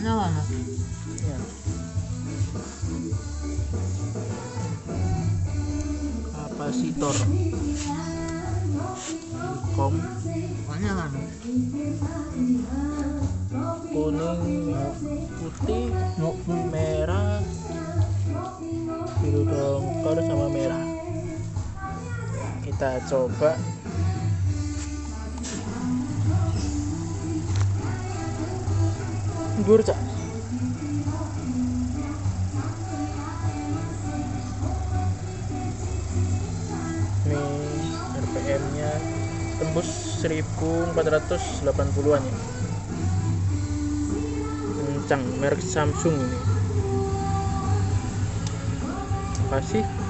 nyala no. Ya. Kapasitor Ilkom Nyala no. kuning, putih, merah, biru dongker sama merah. Kita coba. Dur, Cak. Nih RPM-nya tembus 1480-an ya. Kencang, merek Samsung ini. Makasih.